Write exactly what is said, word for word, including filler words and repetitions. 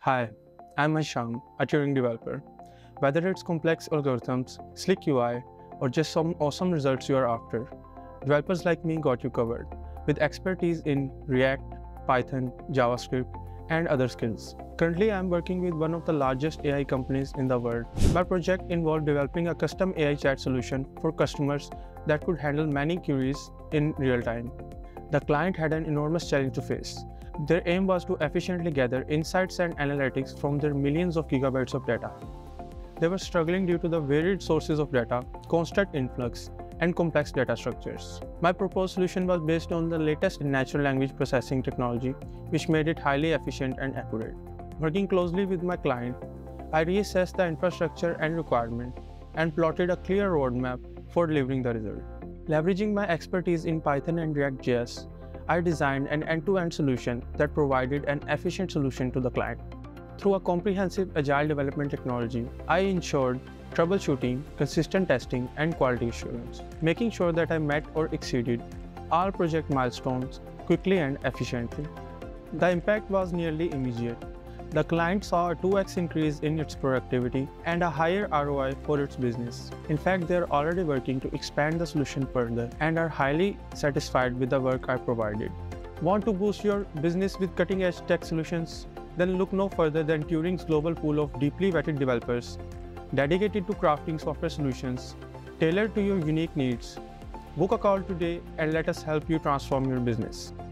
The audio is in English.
Hi, I'm Hasham, a Turing developer. Whether it's complex algorithms, slick U I, or just some awesome results you are after, developers like me got you covered, with expertise in React, Python, JavaScript, and other skills. Currently, I'm working with one of the largest A I companies in the world. My project involved developing a custom A I chat solution for customers that could handle many queries in real time. The client had an enormous challenge to face. Their aim was to efficiently gather insights and analytics from their millions of gigabytes of data. They were struggling due to the varied sources of data, constant influx, and complex data structures. My proposed solution was based on the latest in natural language processing technology, which made it highly efficient and accurate. Working closely with my client, I reassessed the infrastructure and requirement and plotted a clear roadmap for delivering the result. Leveraging my expertise in Python and ReactJS, I designed an end-to-end solution that provided an efficient solution to the client. Through a comprehensive agile development technology, I ensured troubleshooting, consistent testing, and quality assurance, making sure that I met or exceeded all project milestones quickly and efficiently. The impact was nearly immediate. The client saw a two x increase in its productivity and a higher R O I for its business. In fact, they are already working to expand the solution further and are highly satisfied with the work I provided. Want to boost your business with cutting-edge tech solutions? Then look no further than Turing's global pool of deeply vetted developers dedicated to crafting software solutions tailored to your unique needs. Book a call today and let us help you transform your business.